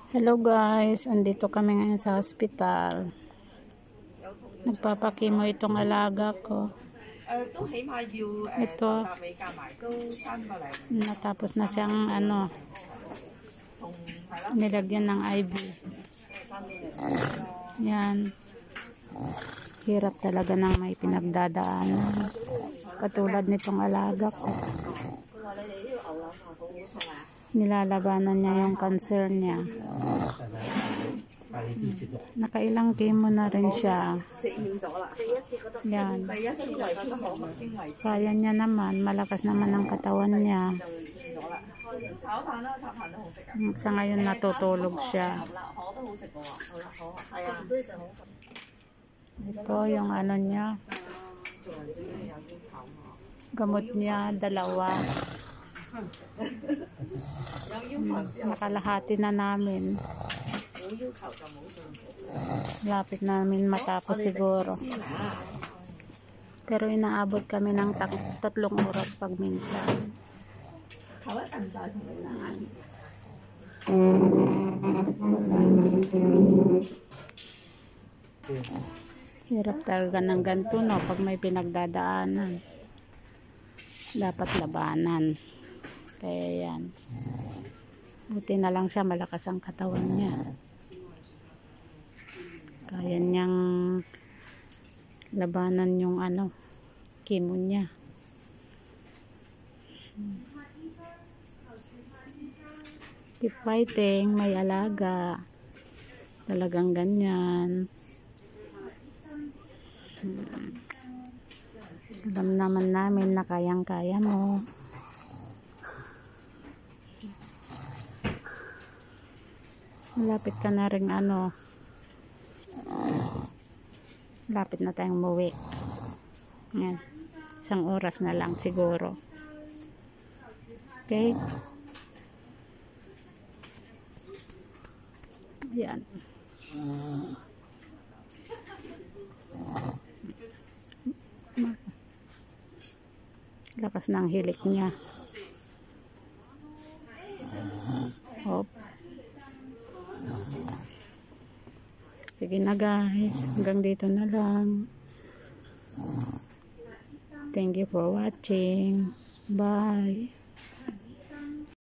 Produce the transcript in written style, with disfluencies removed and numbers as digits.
Hello guys, andito kami ngayon sa hospital. Nagpapakimo itong alaga ko. Ito, natapos na siyang nilagyan ng IV. Yan. Hirap talaga ng may pinagdadaanan. Katulad nitong alaga ko. Nilalabanan niya yung cancer niya. Nakailang chemo na rin siya. Yan. Kaya niya naman, malakas naman ang katawan niya. Sa ngayon natutulog siya. Ito yung niya. Gamot niya, 2. Nakalahati na namin. Lapit namin matapos siguro. Pero inaabot kami ng 3 oras pag minsan. Hirap talaga ng ganito, no? Pag may pinagdadaanan, dapat labanan. Kaya yan. Buti na lang siya, malakas ang katawan niya. Kaya niyang labanan yung chemo niya. Keep fighting, may alaga. Talagang ganyan. Alam naman namin na kayang-kaya mo. Malapit ka na rin lapit na tayong umuwi. Yan. 1 oras na lang siguro. Okay? Yan. Lakas ng hilik niya. Hop. Sige na guys, hanggang dito na lang. Thank you for watching. Bye.